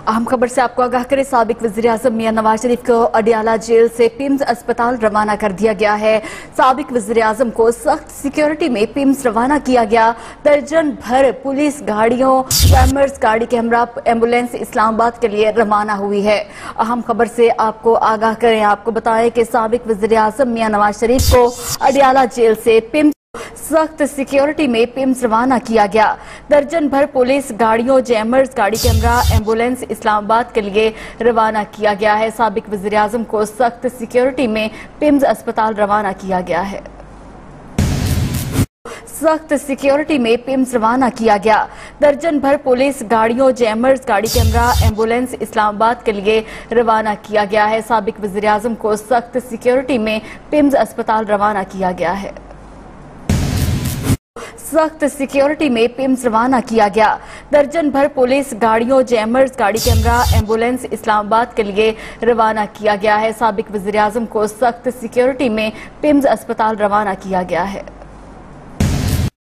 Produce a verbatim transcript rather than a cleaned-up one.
अहम खबर से आपको आगाह करें। साबिक वज़ीर-ए-आज़म मियां नवाज शरीफ को अडियाला जेल से पिम्स अस्पताल रवाना कर दिया गया है। साबिक वज़ीर-ए-आज़म को सख्त सिक्योरिटी में पिम्स रवाना किया गया। दर्जन भर पुलिस गाड़ियों, कैमर्स गाड़ी के हमरा एम्बुलेंस इस्लामाबाद के लिए रवाना हुई है। अहम खबर से आपको आगाह करें, आपको बताएं कि साबिक वज़ीर-ए-आज़म मियां नवाज शरीफ को अडियाला जेल से पिम्स सख्त सिक्योरिटी में पिम्स रवाना किया गया। दर्जन भर पुलिस गाड़ियों, जैमर्स गाड़ी कैमरा एम्बुलेंस इस्लामाबाद के लिए रवाना किया गया है। साबिक वज़ीर-ए-आज़म को सख्त सिक्योरिटी में पिम्स अस्पताल रवाना किया गया है। सख्त सिक्योरिटी में पिम्स रवाना किया गया। दर्जन भर पुलिस गाड़ियों, जैमर्स गाड़ी कैमरा एम्बुलेंस इस्लामाबाद के लिए रवाना किया गया है। साबिक वज़ीर-ए-आज़म को सख्त सिक्योरिटी में पिम्स अस्पताल रवाना किया गया है। सख्त सिक्योरिटी में पिम्स रवाना किया गया। दर्जन भर पुलिस गाड़ियों, जैमर्स गाड़ी कैमरा एम्बुलेंस इस्लामाबाद के लिए रवाना किया गया है। साबिक वज़ीर-ए-आज़म को सख्त सिक्योरिटी में पिम्स अस्पताल रवाना किया गया है।